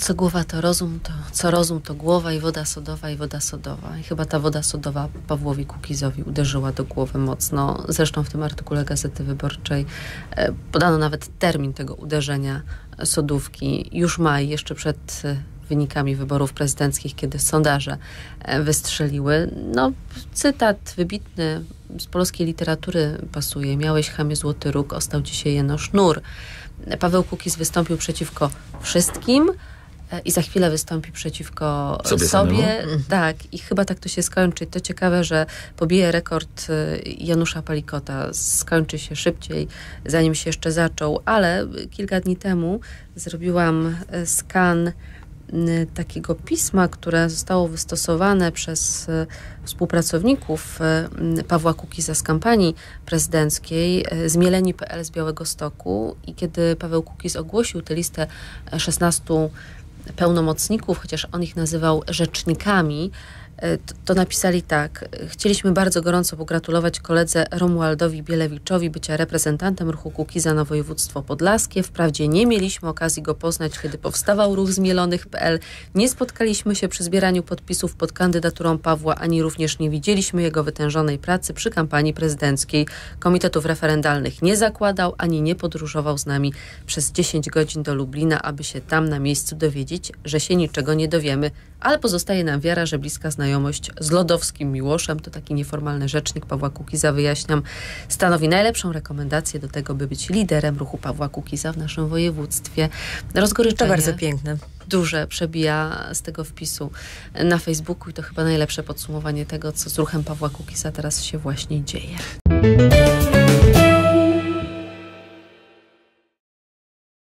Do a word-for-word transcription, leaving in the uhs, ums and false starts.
Co głowa to rozum, to co rozum to głowa i woda sodowa i woda sodowa. I chyba ta woda sodowa Pawłowi Kukizowi uderzyła do głowy mocno. Zresztą w tym artykule Gazety Wyborczej e, podano nawet termin tego uderzenia sodówki. Już maj, jeszcze przed e, wynikami wyborów prezydenckich, kiedy sondaże e, wystrzeliły. No, cytat wybitny z polskiej literatury pasuje. Miałeś, chamie, złoty róg, ostał ci się jeno sznur. Paweł Kukiz wystąpił przeciwko wszystkim i za chwilę wystąpi przeciwko sobie. sobie. Tak, i chyba tak to się skończy. To ciekawe, że pobije rekord Janusza Palikota. Skończy się szybciej, zanim się jeszcze zaczął, ale kilka dni temu zrobiłam skan takiego pisma, które zostało wystosowane przez współpracowników Pawła Kukiza z kampanii prezydenckiej z Mieleni kropka pe el z Białegostoku i kiedy Paweł Kukiz ogłosił tę listę szesnastu pełnomocników, chociaż on ich nazywał rzecznikami, to, to napisali tak. Chcieliśmy bardzo gorąco pogratulować koledze Romualdowi Bielewiczowi bycia reprezentantem ruchu Kukiza na województwo podlaskie. Wprawdzie nie mieliśmy okazji go poznać, kiedy powstawał ruch z Mielonych kropka pe el. Nie spotkaliśmy się przy zbieraniu podpisów pod kandydaturą Pawła, ani również nie widzieliśmy jego wytężonej pracy przy kampanii prezydenckiej. Komitetów referendalnych nie zakładał, ani nie podróżował z nami przez dziesięć godzin do Lublina, aby się tam na miejscu dowiedzieć, że się niczego nie dowiemy. Ale pozostaje nam wiara, że bliska znajomość z Lodowskim Miłoszem, to taki nieformalny rzecznik Pawła Kukiza, wyjaśniam, stanowi najlepszą rekomendację do tego, by być liderem ruchu Pawła Kukiza w naszym województwie. Rozgoryczenie. To bardzo piękne. Duże przebija z tego wpisu na Facebooku i to chyba najlepsze podsumowanie tego, co z ruchem Pawła Kukiza teraz się właśnie dzieje.